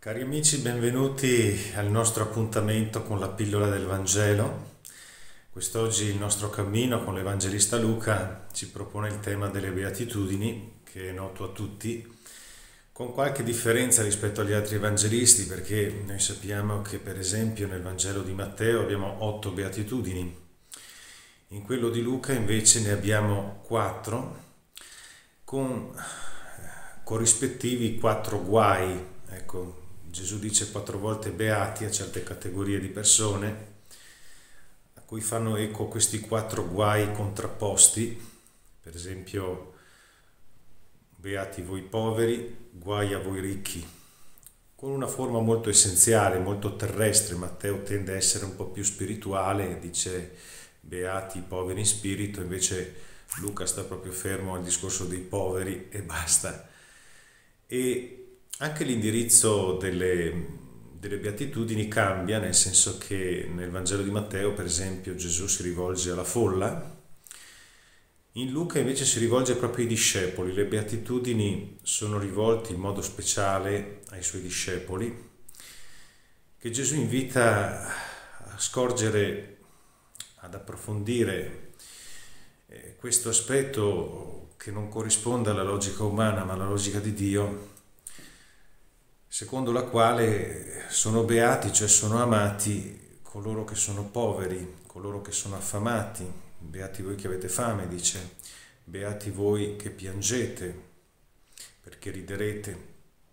Cari amici, benvenuti al nostro appuntamento con la pillola del Vangelo. Quest'oggi il nostro cammino con l'Evangelista Luca ci propone il tema delle Beatitudini, che è noto a tutti, con qualche differenza rispetto agli altri evangelisti, perché noi sappiamo che per esempio nel Vangelo di Matteo abbiamo 8 Beatitudini, in quello di Luca invece ne abbiamo 4, con corrispettivi 4 guai. Ecco, Gesù dice 4 volte beati a certe categorie di persone, a cui fanno eco questi 4 guai contrapposti. Per esempio, beati voi poveri, guai a voi ricchi, con una forma molto essenziale, molto terrestre. Matteo tende a essere un po' più spirituale, dice beati i poveri in spirito, invece Luca sta proprio fermo al discorso dei poveri e basta. E anche l'indirizzo delle beatitudini cambia, nel senso che nel Vangelo di Matteo, per esempio, Gesù si rivolge alla folla, in Luca invece si rivolge proprio ai discepoli. Le beatitudini sono rivolte in modo speciale ai suoi discepoli, che Gesù invita a scorgere, ad approfondire questo aspetto che non corrisponde alla logica umana ma alla logica di Dio, secondo la quale sono beati, cioè sono amati, coloro che sono poveri, coloro che sono affamati. Beati voi che avete fame, dice, beati voi che piangete, perché riderete.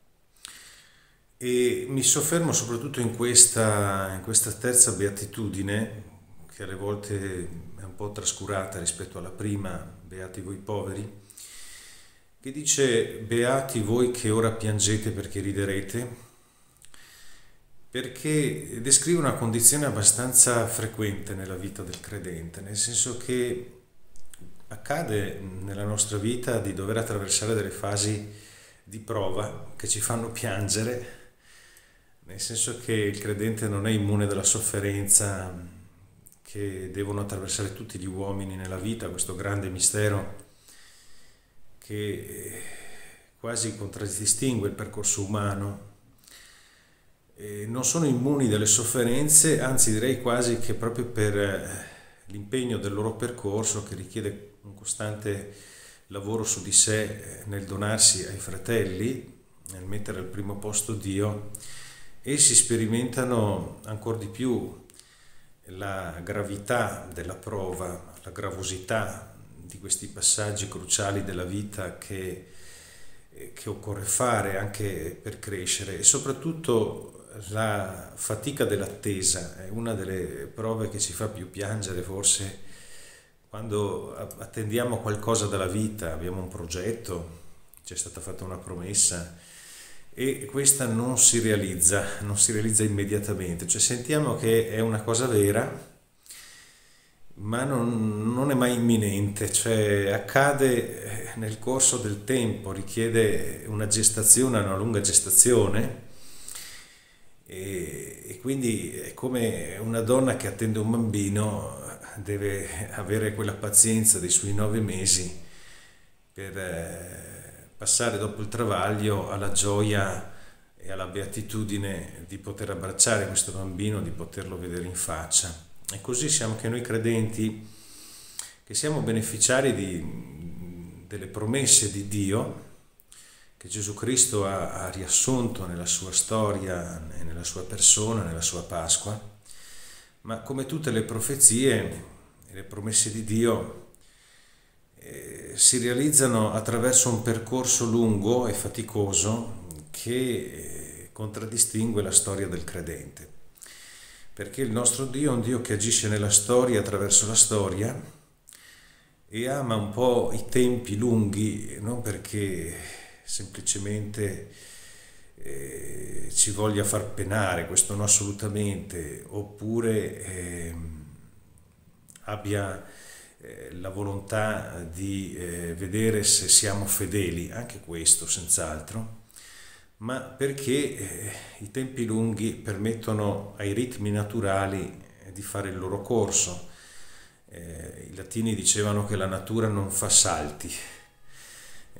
E mi soffermo soprattutto in questa terza beatitudine, che alle volte è un po' trascurata rispetto alla prima, beati voi poveri, che dice beati voi che ora piangete perché riderete, perché descrive una condizione abbastanza frequente nella vita del credente, nel senso che accade nella nostra vita di dover attraversare delle fasi di prova che ci fanno piangere, nel senso che il credente non è immune dalla sofferenza che devono attraversare tutti gli uomini nella vita, questo grande mistero che quasi contraddistingue il percorso umano. Non sono immuni dalle sofferenze, anzi direi quasi che proprio per l'impegno del loro percorso, che richiede un costante lavoro su di sé nel donarsi ai fratelli, nel mettere al primo posto Dio, essi sperimentano ancora di più la gravità della prova, la gravosità di questi passaggi cruciali della vita che occorre fare anche per crescere, e soprattutto la fatica dell'attesa è una delle prove che ci fa più piangere, forse, quando attendiamo qualcosa dalla vita, abbiamo un progetto, ci è stata fatta una promessa e questa non si realizza immediatamente, cioè sentiamo che è una cosa vera, ma non è mai imminente, cioè accade nel corso del tempo, richiede una gestazione, una lunga gestazione, e quindi è come una donna che attende un bambino, deve avere quella pazienza dei suoi 9 mesi per passare dopo il travaglio alla gioia e alla beatitudine di poter abbracciare questo bambino, di poterlo vedere in faccia. E così siamo anche noi credenti, che siamo beneficiari delle promesse di Dio, che Gesù Cristo ha riassunto nella sua storia, nella sua persona, nella sua Pasqua. Ma come tutte le profezie e le promesse di Dio si realizzano attraverso un percorso lungo e faticoso che contraddistingue la storia del credente. Perché il nostro Dio è un Dio che agisce nella storia, attraverso la storia, e ama un po' i tempi lunghi, non perché semplicemente ci voglia far penare, questo no assolutamente, oppure abbia la volontà di vedere se siamo fedeli, anche questo senz'altro, ma perché i tempi lunghi permettono ai ritmi naturali di fare il loro corso. I latini dicevano che la natura non fa salti,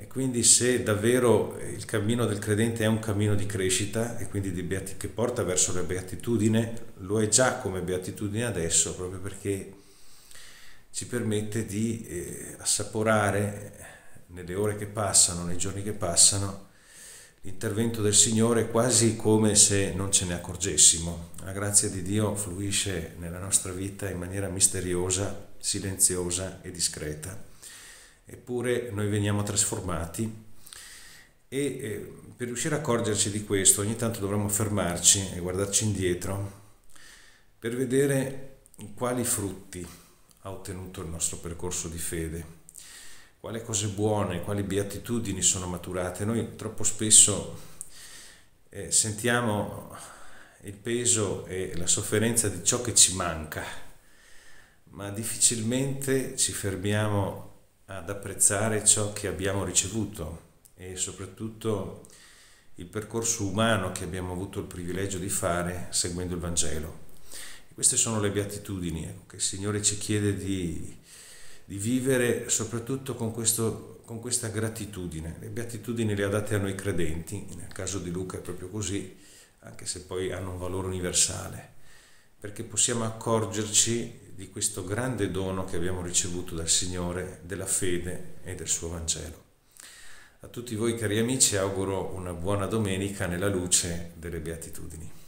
E quindi se davvero il cammino del credente è un cammino di crescita e quindi che porta verso la beatitudine, lo è già come beatitudine adesso, proprio perché ci permette di assaporare nelle ore che passano, nei giorni che passano, l'intervento del Signore quasi come se non ce ne accorgessimo. La grazia di Dio fluisce nella nostra vita in maniera misteriosa, silenziosa e discreta. Eppure noi veniamo trasformati e per riuscire a accorgerci di questo ogni tanto dovremmo fermarci e guardarci indietro per vedere quali frutti ha ottenuto il nostro percorso di fede, quali cose buone, quali beatitudini sono maturate. Noi troppo spesso sentiamo il peso e la sofferenza di ciò che ci manca, ma difficilmente ci fermiamo ad apprezzare ciò che abbiamo ricevuto e soprattutto il percorso umano che abbiamo avuto il privilegio di fare seguendo il Vangelo. E queste sono le beatitudini, che il Signore ci chiede di vivere soprattutto con questa gratitudine. Le beatitudini le ha date a noi credenti, nel caso di Luca è proprio così, anche se poi hanno un valore universale, perché possiamo accorgerci di questo grande dono che abbiamo ricevuto dal Signore, della fede e del suo Vangelo. A tutti voi cari amici auguro una buona domenica nella luce delle beatitudini.